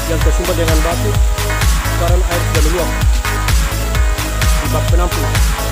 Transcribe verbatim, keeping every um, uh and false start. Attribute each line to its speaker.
Speaker 1: yang tersumbat dengan batu, sekarang air sudah meluap di bak penampung.